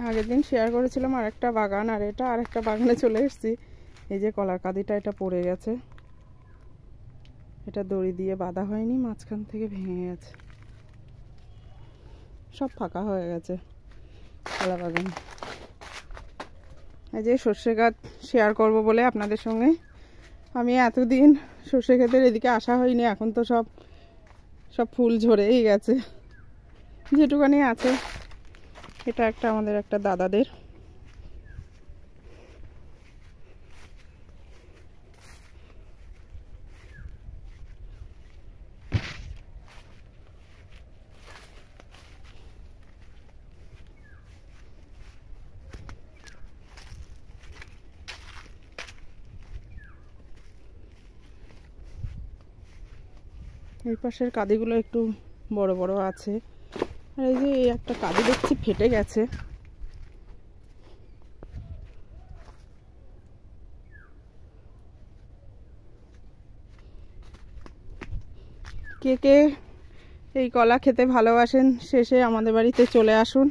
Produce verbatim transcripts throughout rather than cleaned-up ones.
আগের দিন শেয়ার করেছিলাম আর একটা বাগান, আর এটা আর একটা বাগানে চলে এসেছি। এই যে কলার কাঁদিটা এটা পড়ে গেছে, এটা দড়ি দিয়ে বাঁধা হয়নি, মাঝখান থেকে ভেঙে গেছে, সব ফাঁকা হয়ে গেছে কলা বাগান। এই যে সর্ষে গাছ শেয়ার করব বলে আপনাদের সঙ্গে, আমি এতদিন সর্ষে ক্ষেতের এদিকে আসা হয়নি, এখন তো সব সব ফুল ঝরেই গেছে, যেটুকানি আছে। এটা একটা আমাদের একটা দাদাদের, এই পাশের কাঁদিগুলো একটু বড় বড় আছে, আর এই যে এই একটা কাঁদি দেখছি ফেটে গেছে। কে কে এই কলা খেতে ভালোবাসেন শেষে আমাদের বাড়িতে চলে আসুন।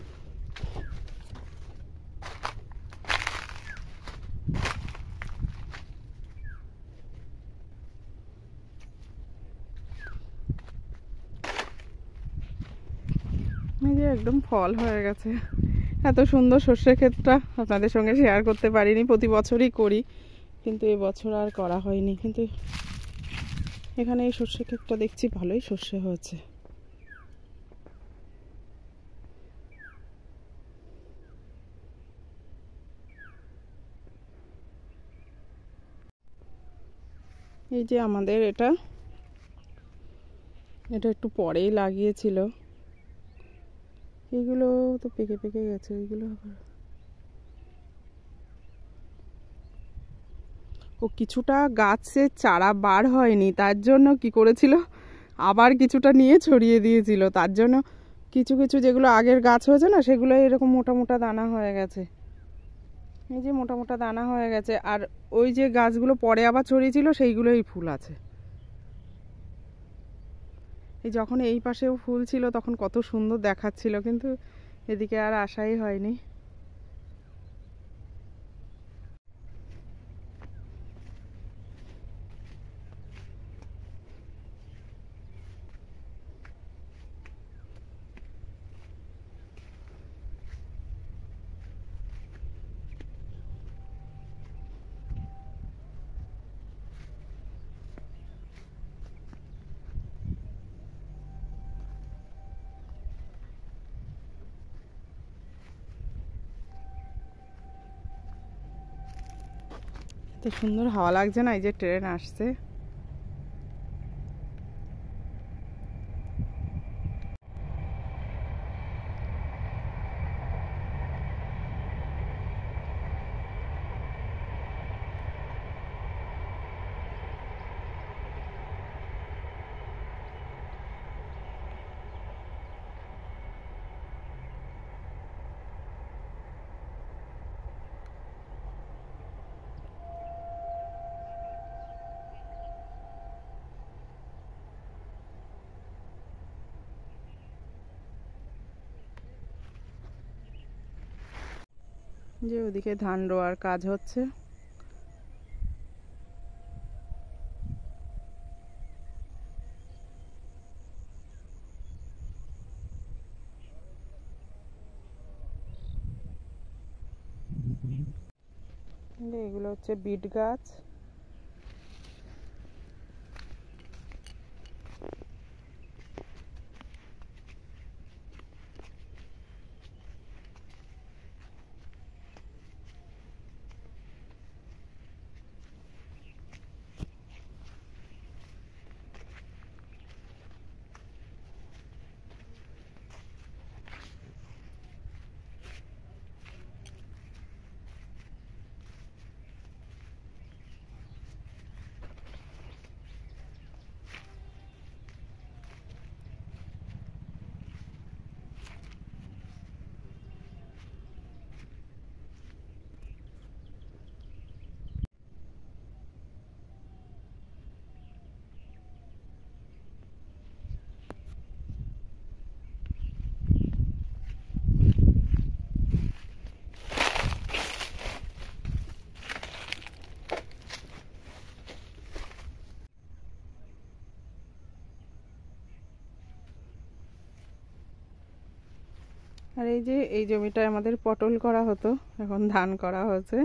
এই যে একদম ফল হয়ে গেছে। এত সুন্দর সর্ষে ক্ষেতটা আপনাদের সঙ্গে শেয়ার করতে পারিনি, প্রতি বছরই করি, কিন্তু এই বছর আর করা হয়নি। কিন্তু এখানে এই সর্ষে ক্ষেতটা দেখছি ভালোই সর্ষে হয়েছে। এই যে আমাদের এটা এটা একটু পরেই লাগিয়েছিল, এগুলো তো পেকে পেকে গেছে, এগুলো আবার ও কিছুটা গাছের চারা বার হয়নি, তার জন্য কি করেছিল আবার কিছুটা নিয়ে ছড়িয়ে দিয়েছিল, তার জন্য কিছু কিছু যেগুলো আগের গাছ হয়েছে না সেগুলো এরকম মোটা মোটা দানা হয়ে গেছে। এই যে মোটা মোটা দানা হয়ে গেছে, আর ওই যে গাছগুলো পরে আবার ছড়িয়েছিল সেইগুলোই ফুল আছে। এই যখন এই পাশেও ফুল ছিল তখন কত সুন্দর দেখাচ্ছিল, কিন্তু এদিকে আর আসাই হয়নি। এত সুন্দর হাওয়া লাগছে না, এই যে ট্রেন আসছে। যে ওদিকে ধান রোয়ার কাজ হচ্ছে। এগুলো হচ্ছে বিট গাছ। আর এই যে এই জমিটায় আমাদের পটল করা হতো, এখন ধান করা হয়েছে।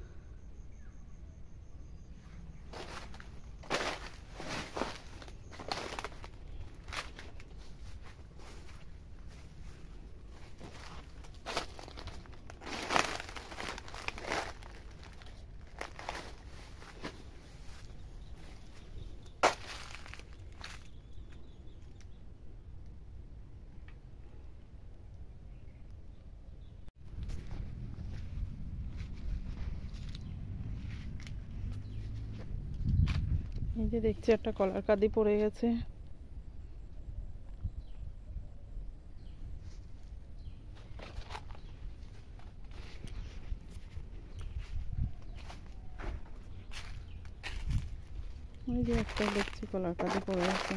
এই যে দেখছি একটা কলার কাঁদি পড়ে গেছে। ওই যে একটা দেখছি কলার কাঁদি পড়ে গেছে।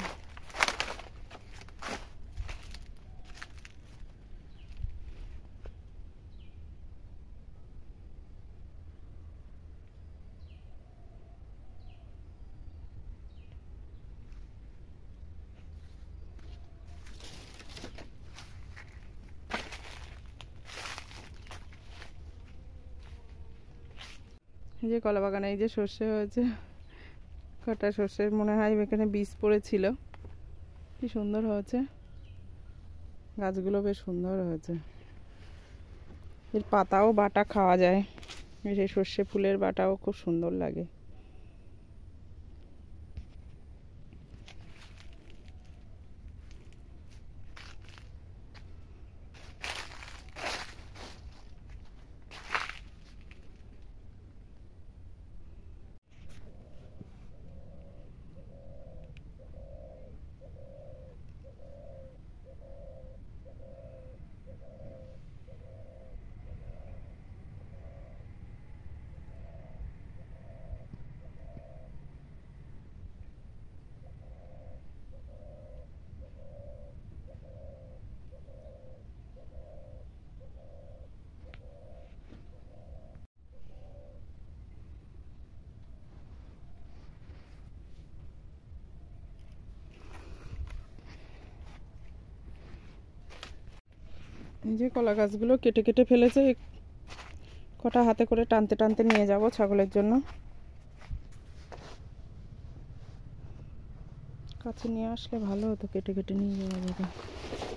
এই যে কলা বাগানে এই যে সর্ষে হয়েছে, কটা সর্ষের মনে হয় এখানে বীজ পড়েছিল। কি সুন্দর হয়েছে, গাছগুলো বেশ সুন্দর হয়েছে। এর পাতাও বাটা খাওয়া যায়, এই সর্ষে ফুলের বাটাও খুব সুন্দর লাগে। এই যে কলা গাছগুলো কেটে কেটে ফেলেছে, কটা হাতে করে টানতে টানতে নিয়ে যাব ছাগলের জন্য। কাছে নিয়ে আসলে ভালো হতো, কেটে কেটে নিয়ে যাওয়া যাবে।